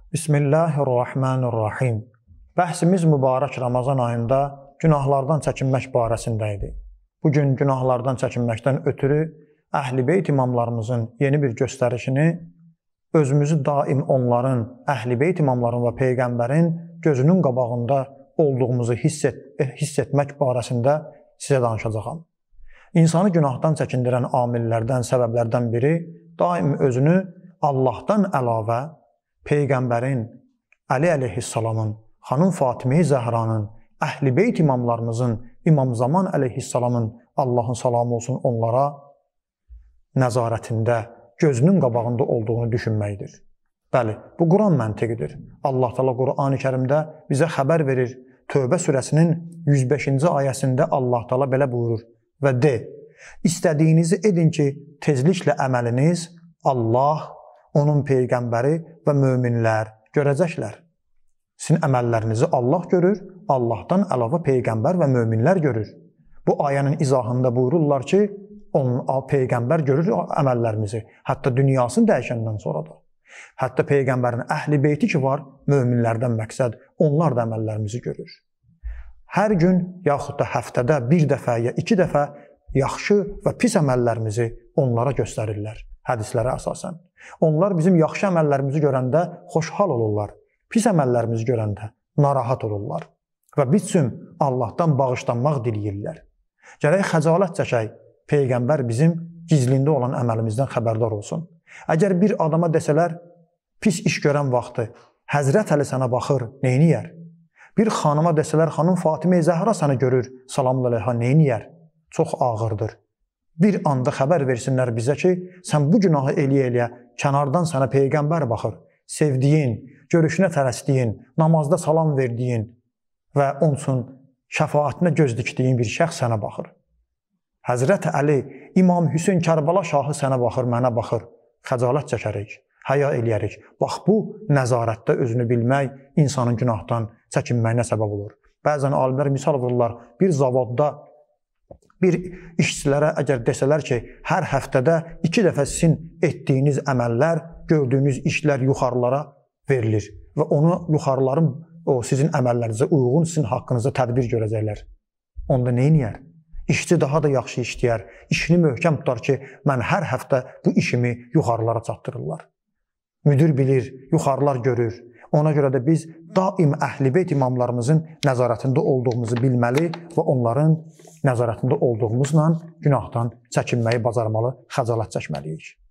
Bismillahirrahmanirrahim. Bəhsimiz mübarək Ramazan ayında günahlardan çəkinmək barəsində idi. Bugün günahlardan çəkinməkdən ötürü Əhl-i Beyt imamlarımızın yeni bir göstərişini, özümüzü daim onların, Əhl-i Beyt imamların və Peyğəmbərin gözünün qabağında olduğumuzu hiss etmək barəsində sizə danışacağam. İnsanı günahdan çəkindirən amillərdən, səbəblərdən biri daim özünü Allahdan əlavə Peyğəmbərin, Əli əleyhissalamın, xanım Fatimə-i Zəhranın, Əhl-i Beyt imamlarımızın, İmam Zaman əleyhissalamın, Allahın salamı olsun onlara nəzarətində, gözünün qabağında olduğunu düşünməkdir. Bəli, bu Quran məntiqidir. Allah Teala Qur'an-ı Kərimdə bizə xəbər verir. Tövbə surəsinin 105-ci ayəsində Allah Teala belə buyurur və de, istədiyinizi edin ki, tezliklə əməliniz Allah, onun Peyğəmbəri və möminlər görəcəklər. Sizin əməllərinizi Allah görür, Allahdan əlavə Peyğəmbər və möminlər görür. Bu ayənin izahında buyururlar ki, Peyğəmbər görür əməllərimizi, hətta dünyasını dəyişəndən sonra da. Hətta Peyğəmbərin Əhl-i Beyti ki var, möminlərdən məqsəd, onlar da əməllərimizi görür. Hər gün, yaxud da həftədə bir dəfə ya iki dəfə yaxşı və pis əməllərimizi onlara göstərirlər, hədislərə əsasən. Onlar bizim yaxşı əməllərimizi görəndə xoşhal olurlar, pis əməllərimizi görəndə narahat olurlar və biz üçün Allahdan bağışlanmaq diləyirlər. Gərək xəcalət çəkək, Peyğəmbər bizim gizlində olan əməlimizdən xəbərdar olsun. Əgər bir adama desələr, pis iş görən vaxtı, Həzrət Əli sənə baxır, neyniyər? Bir xanıma desələr, xanım Fatimə-i Zəhra səni görür, salamü aleyha, neyniyər? Çox ağırdır. Bir anda xəbər versinlər bizə ki, sən bu günahı eləyə-eləyə, kənardan sənə Peyğəmbər baxır, sevdiyin, görüşünə tələsdiyin, namazda salam verdiyin və onun üçün şəfaətinə göz dikdiyin bir şəxs sənə baxır. Həzrət Əli, İmam Hüseyn Kərbəla şahı sənə baxır, mənə baxır, xəcalət çəkərik, həya eləyərik. Bax, bu nəzarətdə özünü bilmək insanın günahdan çəkinməyinə səbəb olur. Bəzən alimlər misal vururlar, bir zavodda bir işçilərə əgər desələr ki, hər həftədə 2 dəfə sizin etdiyiniz əməllər, gördüyünüz işlər yuxarılara verilir və onu yuxarıların sizin əməllərinizə uyğun sizin haqqınızda tədbir görəcəklər. Onda neyniyər? İşçi daha da yaxşı işləyər, işini möhkəm tutar ki, mən hər həftə bu işimi yuxarılara çatdırırlar. Müdür bilir, yuxarılar görür. Ona görə də biz daim Əhl-i Beyt imamlarımızın nəzarətində olduğumuzu bilməli və onların nəzarətində olduğumuzla günahdan çəkinməyi bacarmalı, xəcalət çəkməliyik.